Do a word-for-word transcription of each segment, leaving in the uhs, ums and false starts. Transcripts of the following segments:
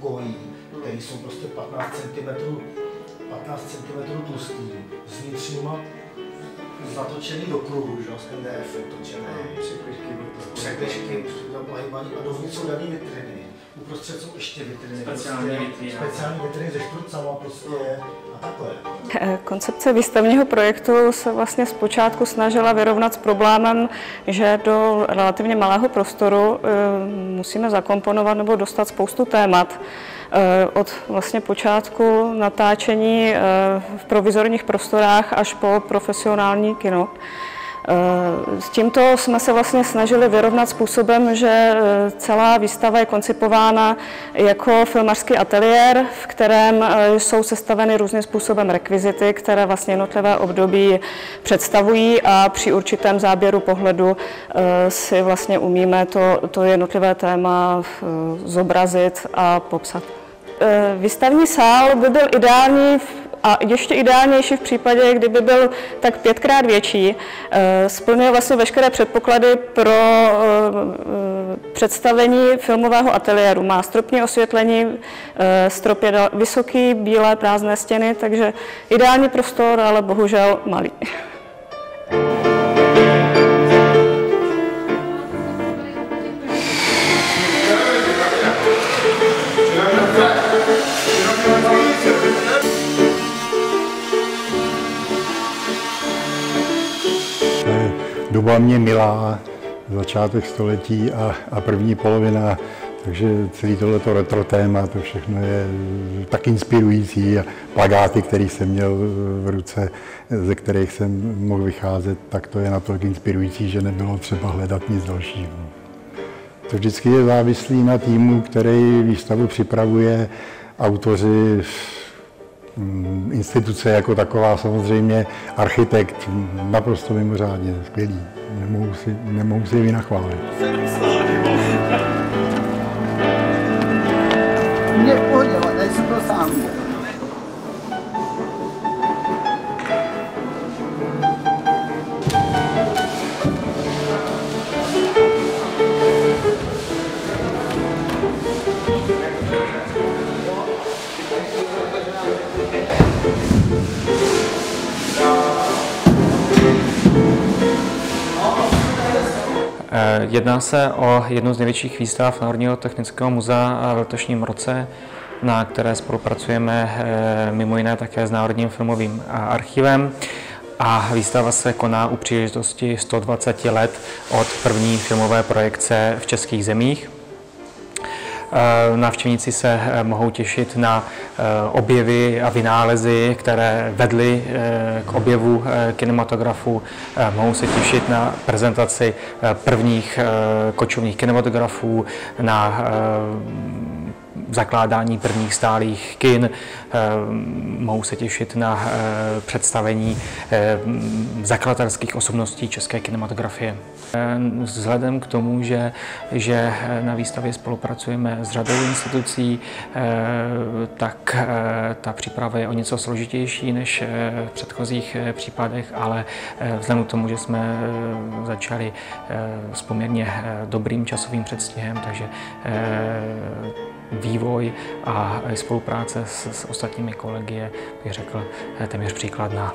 rukojí, které jsou prostě patnáct centimetrů tlustý, s vnitřníma zatočený do kruhu, že ten D F točený, překližky, pohybání a dovnitř jsou daný vitriny. Uprostřed jsou ještě vitriny, speciální prostě, vitriny, speciální vitriny se štrucama prostě a takhle. Koncepce výstavního projektu se vlastně zpočátku snažila vyrovnat s problémem, že do relativně malého prostoru musíme zakomponovat nebo dostat spoustu témat. Od vlastně počátku natáčení v provizorních prostorách až po profesionální kino. S tímto jsme se vlastně snažili vyrovnat způsobem, že celá výstava je koncipována jako filmařský ateliér, v kterém jsou sestaveny různým způsobem rekvizity, které vlastně jednotlivé období představují a při určitém záběru pohledu si vlastně umíme to, to jednotlivé téma zobrazit a popsat. Výstavní sál by byl ideální a ještě ideálnější v případě, kdyby byl tak pětkrát větší. Splňuje vlastně veškeré předpoklady pro představení filmového ateliéru. Má stropní osvětlení, strop je vysoký, bílé prázdné stěny, takže ideální prostor, ale bohužel malý. Doba mě milá, začátek století a, a první polovina, takže celý tohleto retro téma, to všechno je tak inspirující a plakáty, které jsem měl v ruce, ze kterých jsem mohl vycházet, tak to je natolik inspirující, že nebylo třeba hledat nic dalšího. To vždycky je závislý na týmu, který výstavu připravuje, autoři, instituce jako taková, samozřejmě architekt, naprosto mimořádně skvělý. Nemohu si, nemohu si je vynachválit. Mě pohodilo, tady jsem to sám. Jedná se o jednu z největších výstav Národního technického muzea v letošním roce, na které spolupracujeme mimo jiné také s Národním filmovým archivem. A výstava se koná u příležitosti sto dvacet let od první filmové projekce v českých zemích. Návštěvníci se mohou těšit na objevy a vynálezy, které vedly k objevu kinematografu. Mohou se těšit na prezentaci prvních kočovných kinematografů, na zakládání prvních stálých kin, mohou se těšit na představení zakladatelských osobností české kinematografie. Vzhledem k tomu, že, že na výstavě spolupracujeme s řadou institucí, tak ta příprava je o něco složitější než v předchozích případech, ale vzhledem k tomu, že jsme začali s poměrně dobrým časovým předstihem, takže vývoj a spolupráce s, s ostatními kolegy je, bych řekl, téměř příkladná.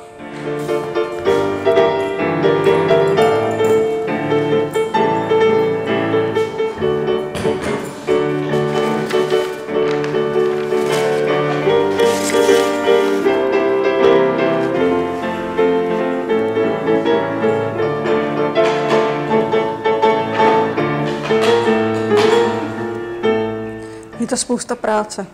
Je to spousta práce.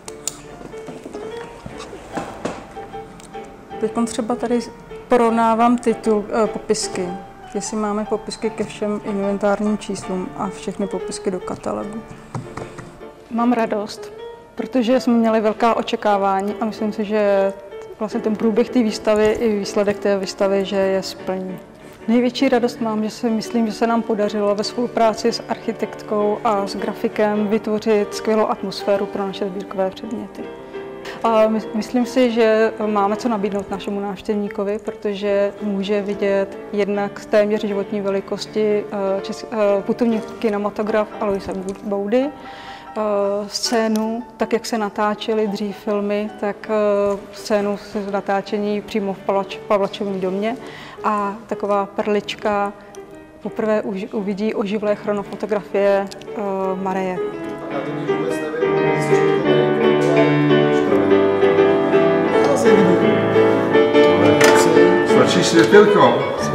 Teď třeba tady porovnávám titul, eh, popisky. Jestli máme popisky ke všem inventárním číslům a všechny popisky do katalogu. Mám radost, protože jsme měli velká očekávání a myslím si, že vlastně ten průběh té výstavy i výsledek té výstavy, že je splní. Největší radost mám, že si myslím, že se nám podařilo ve spolupráci s architektkou a s grafikem vytvořit skvělou atmosféru pro naše sbírkové předměty. A myslím si, že máme co nabídnout našemu návštěvníkovi, protože může vidět jednak z téměř životní velikosti putovní kinematograf Aloise Boudy, scénu, tak jak se natáčely dřív filmy, tak scénu z natáčení přímo v Pavlačovním domě a taková perlička poprvé uvidí oživlé chronofotografie Mareje. Já to nikdy vůbec nevím. Stačí světilko.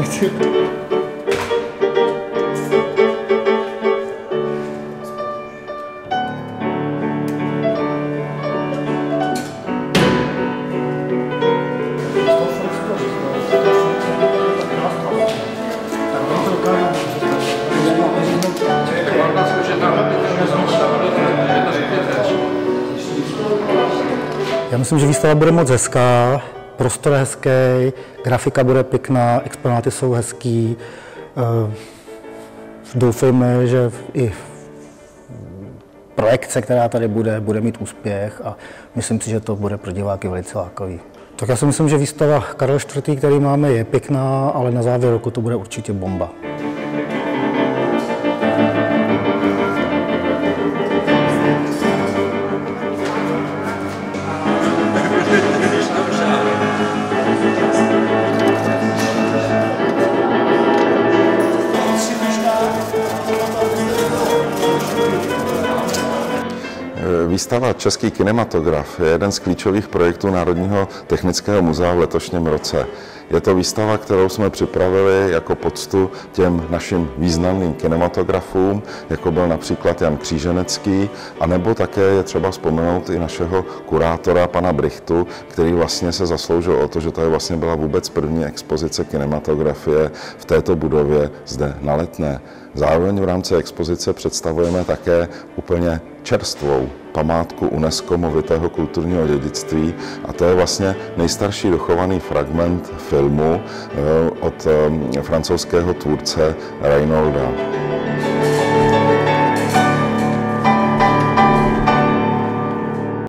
Já myslím, že výstava bude moc hezká, prostor je hezký, grafika bude pěkná, exponáty jsou hezký. Doufejme, že i projekce, která tady bude, bude mít úspěch a myslím si, že to bude pro diváky velice lákavý. Tak já si myslím, že výstava Karel čtvrtý, který máme, je pěkná, ale na závěr roku to bude určitě bomba. Výstava Český kinematograf je jeden z klíčových projektů Národního technického muzea v letošním roce. Je to výstava, kterou jsme připravili jako poctu těm našim významným kinematografům, jako byl například Jan Kříženecký, anebo také je třeba vzpomenout i našeho kurátora, pana Brichtu, který vlastně se zasloužil o to, že to vlastně byla vůbec první expozice kinematografie v této budově zde na Letné. Zároveň v rámci expozice představujeme také úplně čerstvou památku UNESCO movitého kulturního dědictví a to je vlastně nejstarší dochovaný fragment filmu od francouzského tvůrce Reynolda.